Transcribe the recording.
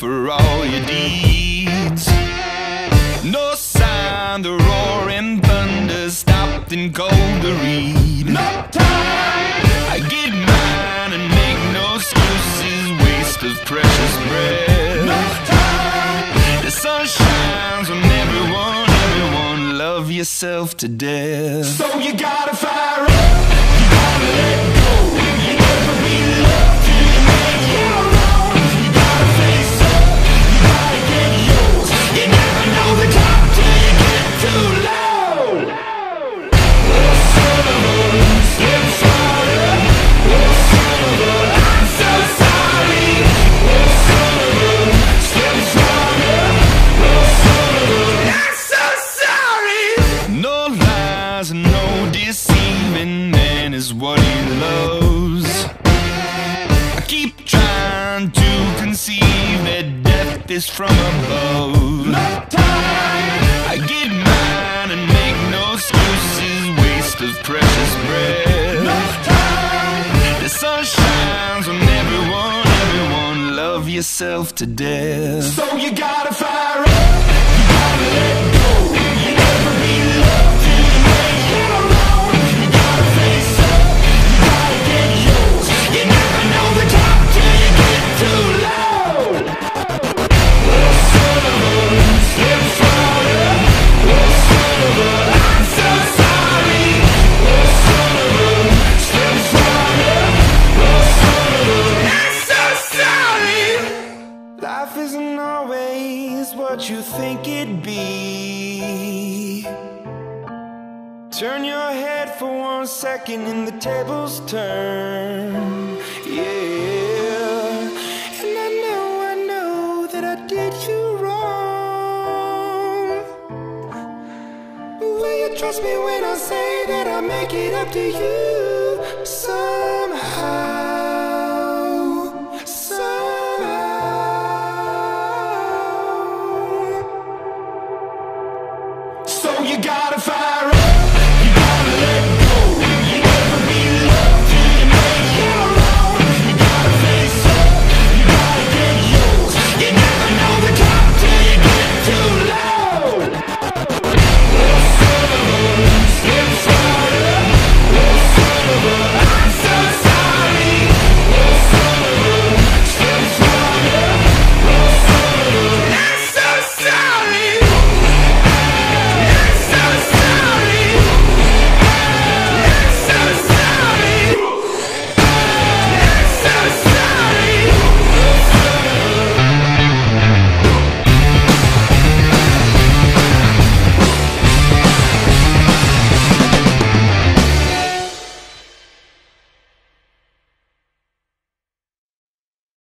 for all your deeds. No sign the roaring thunder stopped and cold to read. No time! I get mine and make no excuses, waste of precious breath. No time! The sun shines on everyone, everyone, love yourself to death. So you gotta fire up, you gotta let go. You never be loved till you make your own. You gotta face up, you gotta get yours. You never know the top till you get too low. Oh son of a, step farther. Oh son of a, I'm so sorry. Oh son of a, step farther. Oh son of a, I'm so sorry. No lies and no deceiving, man is what he loves. I keep trying to conceive that death is from above. No time! I get mine and make no excuses, waste of precious breath. No time! The sun shines on everyone, everyone, love yourself to death. So you gotta fire up, you gotta let go. You never be loved till you make your own. You gotta face up, you gotta get yours. You never know the top till you get too low. Oh son of a, step farther. Oh son of a, I'm so sorry. Oh son of a, step farther. Oh son of a, I'm so sorry. Life isn't always what you think it'd be. Turn your head for 1 second and the tables turn. Yeah. And I know that I did you wrong. Will you trust me when I say that I'll make it up to you somehow?